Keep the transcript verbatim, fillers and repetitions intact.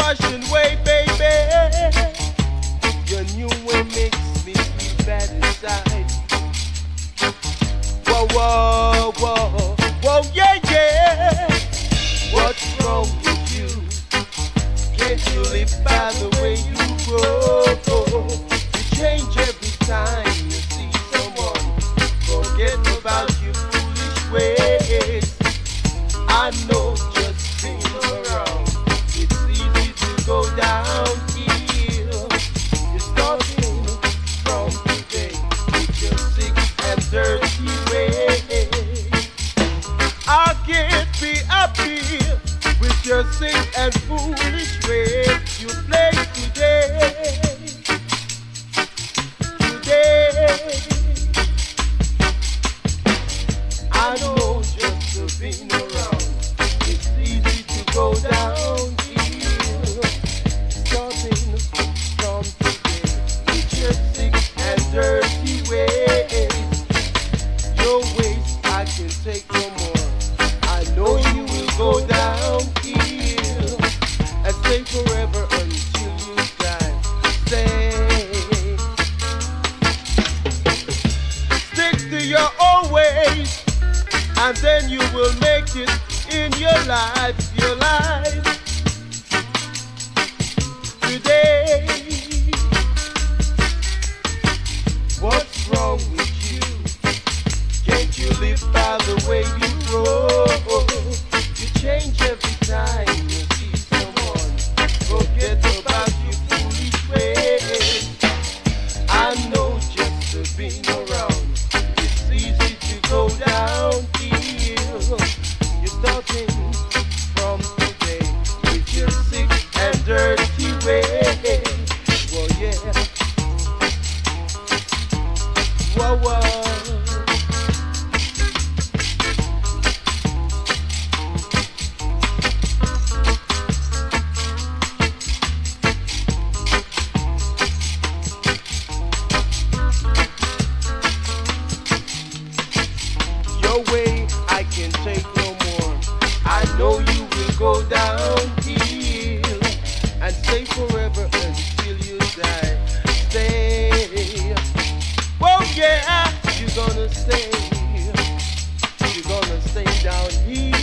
Russian way, baby. Your new way makes me feel bad inside. Whoa, whoa, whoa, whoa, yeah, yeah. What's wrong with you? Can't you live by the way you grow? You change every time you see someone. Forget about your foolish ways. I know just being around, it's easy to go downhill. You're starting from today with your sick and dirty ways. I can't be happy with your sick and foolish ways. You play today, today. I know just being around, it's easy to go downhill. Starting from today with your sick and dirty ways. Your ways I can take no more. I know you will go downhill and stay forever until you die. Stay. Stick to your own ways, and then you will make it in your life, your life. Today, what's wrong with you? Can't you live by the way you grow? You change every time you see someone. Forget about your foolish ways. I know just being around, it's easy to go downhill. You're starting from today with your sick and dirty ways. Well, yeah. Whoa, whoa. Your way I can take no more. I know you will go downhill and stay forever until you die. Stay. Well, yeah, you're gonna stay. You're gonna stay down here.